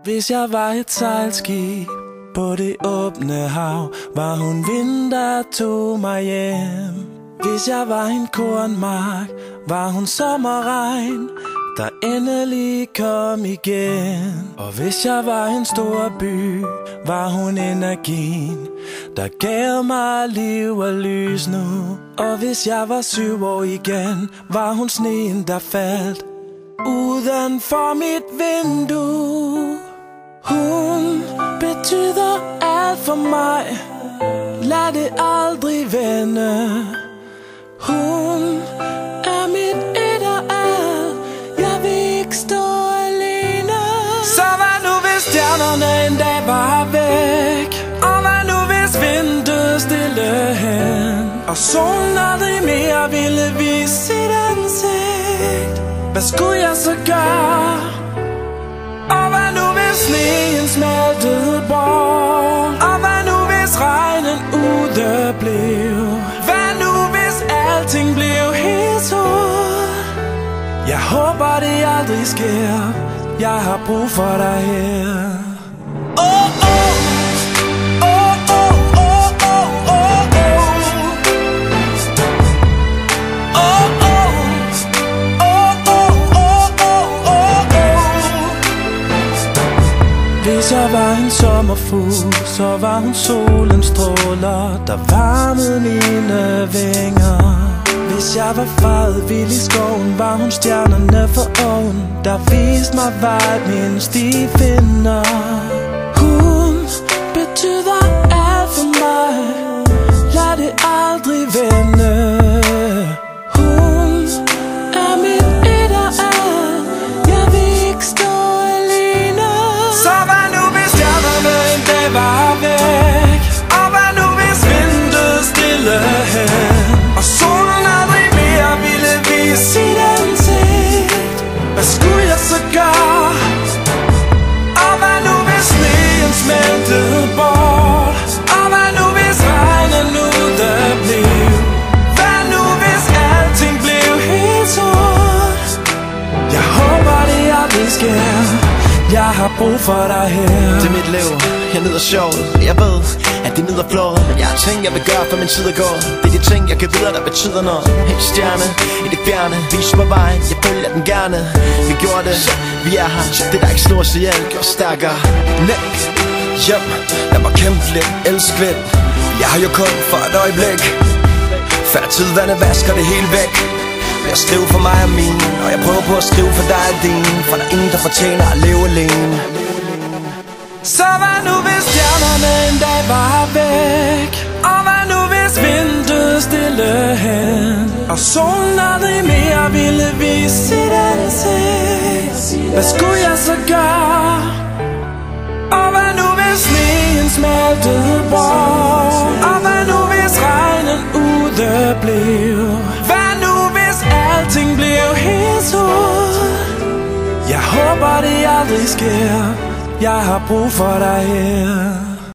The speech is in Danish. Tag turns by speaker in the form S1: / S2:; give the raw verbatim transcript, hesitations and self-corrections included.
S1: hvis jeg var et sejlskib på det åbne hav, var hun vind, der tog mig hjem. Hvis jeg var en kornmark, var hun sommerregn, der endelig kom igen. Og hvis jeg var en stor by, var hun energien, der gav mig liv og lys nu. Og hvis jeg var syv år igen, var hun sneen, der faldt uden for mit vindue. Hun betyder alt for mig, lad det aldrig vende. Hun er mit et og alt, jeg vil ikke stå alene. Så hvad nu hvis stjernerne en dag var væk, og hvad nu hvis vinduet stille hen, og solen aldrig mere ville vise sit ansigt? Hvad skulle jeg så gøre? Og hvad nu hvis sneen smeltede bort, og hvad nu hvis regnen udeblev? Hvad nu hvis alting blev helt sort? Jeg håber det aldrig sker, jeg har brug for dig her. Oh, oh. Oh, oh, oh, oh, oh, oh. Oh, oh. Hvis jeg var en sommerfugl, så var hun solens stråler, der varmede mine vinger. Hvis jeg var faret vild i skoven, var hun stjernerne for oven, der viste mig vej, mens de finder. Hun betyder alt for mig, lad det aldrig vende. Hun er mit et og alt, jeg vil ikke stå alene. Så hvad nu hvis stjernerne en dag var væk, og hvad nu hvis vinduet stille hen, og solen aldrig mere ville vise sit ansigt? Hvad skulle jeg så gøre? Og hvad nu hvis sneen smeltede bort, og hvad nu hvis regnen udeblev? Hvad nu hvis alting blev helt sort? Jeg håber det aldrig sker, jeg har brug for dig her.
S2: Det er mit liv, jeg nyder sjovt. Jeg ved, at det nyder flået, men jeg har ting jeg vil gøre, for min tid er gået. Det er de ting jeg kan videre, der betyder noget. En stjerne i det fjerne, vis mig vejen, jeg følger den gerne. Vi gjorde det, vi er her, det der ikke slår sig ihjel, gør stærkere. Næk, hjem, lad mig kæmpe lidt, elsk vind. Jeg har jo kun for et øjeblik, før tidvandet vasker det hele væk. Jeg skriver for mig og min, og jeg prøver på at skrive for dig og din, for der er ingen der fortjener at leve alene.
S1: Så hvad nu hvis stjernerne en dag var væk, og hvad nu hvis vinduet stille hen, og solen aldrig mere ville vise sit ansigt? Hvad skulle jeg så gøre? Og hvad nu hvis sneen smeltede bort, og hvad nu hvis regnen udeblev? Hvad nu hvis alting blev helt sort? Jeg håber det aldrig sker, jeg har brug for dig her.